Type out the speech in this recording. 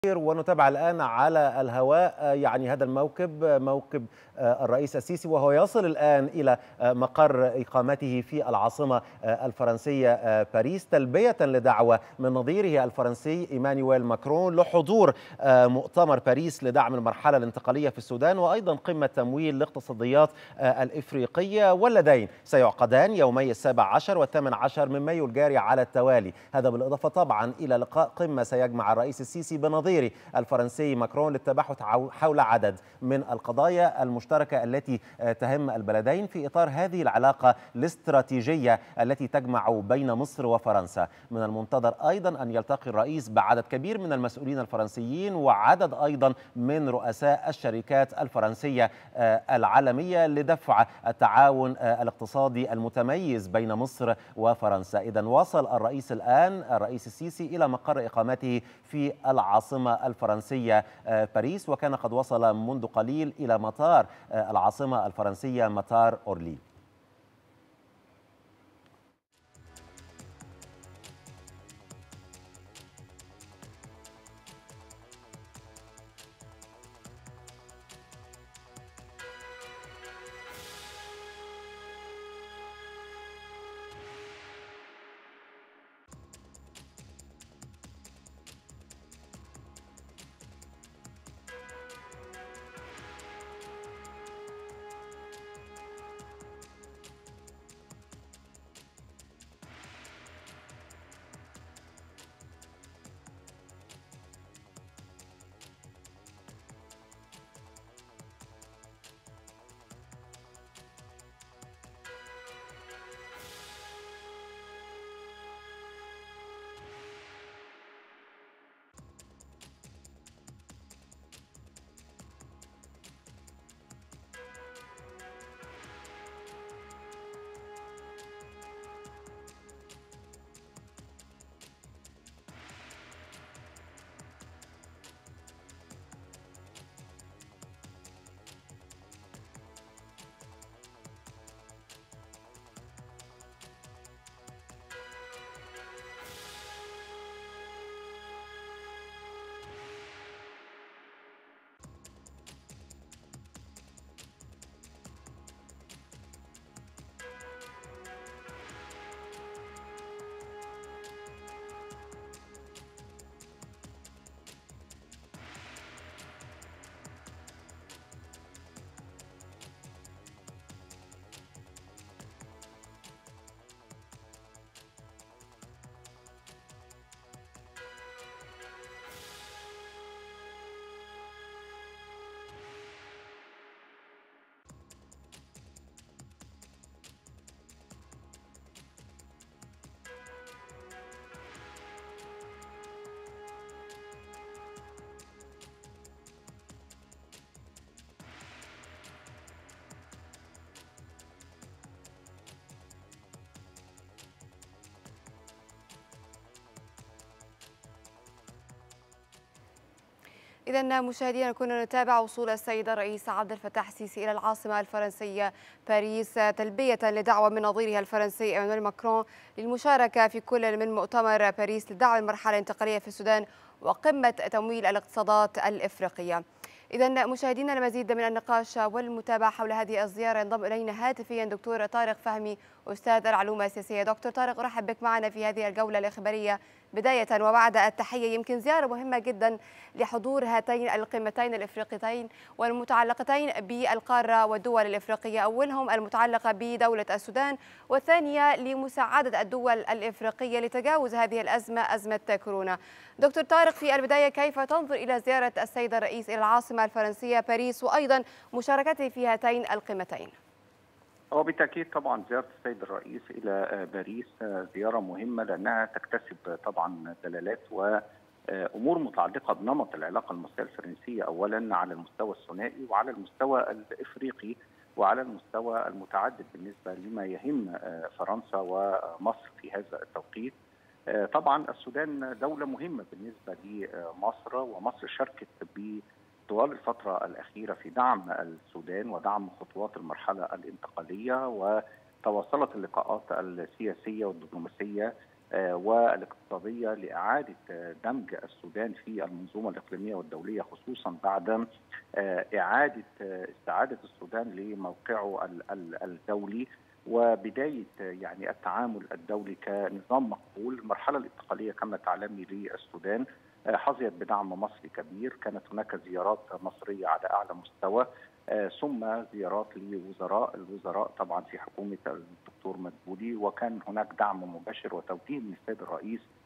ونتابع الآن على الهواء يعني هذا موكب الرئيس السيسي، وهو يصل الآن إلى مقر إقامته في العاصمة الفرنسية باريس، تلبية لدعوة من نظيره الفرنسي إيمانويل ماكرون لحضور مؤتمر باريس لدعم المرحلة الانتقالية في السودان، وأيضا قمة تمويل الاقتصاديات الإفريقية، واللذين سيعقدان يومي 17 و18 من مايو الجاري على التوالي. هذا بالإضافة طبعا إلى لقاء قمة سيجمع الرئيس السيسي بنظيره الفرنسي ماكرون للتباحث حول عدد من القضايا المشتركة التي تهم البلدين في إطار هذه العلاقة الاستراتيجية التي تجمع بين مصر وفرنسا. من المنتظر أيضا أن يلتقي الرئيس بعدد كبير من المسؤولين الفرنسيين وعدد أيضا من رؤساء الشركات الفرنسية العالمية لدفع التعاون الاقتصادي المتميز بين مصر وفرنسا. إذن وصل الرئيس السيسي إلى مقر إقامته في العاصمة الفرنسية باريس، وكان قد وصل منذ قليل إلى مطار العاصمة الفرنسية مطار أورلي. إذا مشاهدينا كنا نتابع وصول السيد الرئيس عبد الفتاح السيسي إلى العاصمة الفرنسية باريس، تلبية لدعوة من نظيره الفرنسي إيمانويل ماكرون للمشاركة في كل من مؤتمر باريس لدعم المرحلة الانتقالية في السودان وقمة تمويل الاقتصادات الإفريقية. إذا مشاهدينا المزيد من النقاش والمتابعة حول هذه الزيارة ينضم إلينا هاتفيا دكتور طارق فهمي أستاذ العلومة السياسية. دكتور طارق، أرحب بك معنا في هذه الجولة الإخبارية. بداية وبعد التحية، يمكن زيارة مهمة جدا لحضور هاتين القمتين الإفريقيتين والمتعلقتين بالقارة والدول الإفريقية، أولهم المتعلقة بدولة السودان، والثانية لمساعدة الدول الإفريقية لتجاوز هذه الأزمة، أزمة كورونا. دكتور طارق، في البداية كيف تنظر إلى زيارة السيد الرئيس إلى العاصمة الفرنسية باريس وأيضا مشاركته في هاتين القمتين؟ هو بالتأكيد طبعا زيارة السيد الرئيس إلى باريس زيارة مهمة، لأنها تكتسب طبعا دلالات وأمور متعلقة بنمط العلاقة المصرية الفرنسية، أولا على المستوى الثنائي وعلى المستوى الإفريقي وعلى المستوى المتعدد بالنسبة لما يهم فرنسا ومصر في هذا التوقيت. طبعا السودان دولة مهمة بالنسبة لمصر، ومصر شاركت طوال الفترة الأخيرة في دعم السودان ودعم خطوات المرحلة الانتقالية، وتواصلت اللقاءات السياسية والدبلوماسية والاقتصادية لإعادة دمج السودان في المنظومة الإقليمية والدولية، خصوصا بعد إعادة استعادة السودان لموقعه الدولي وبداية يعني التعامل الدولي كنظام مقبول. المرحلة الانتقالية كما تعلمي للسودان حظيت بدعم مصري كبير، كانت هناك زيارات مصرية على أعلى مستوى، ثم زيارات الوزراء طبعا في حكومة الدكتور مدبولي، وكان هناك دعم مباشر وتوجيه من السيد الرئيس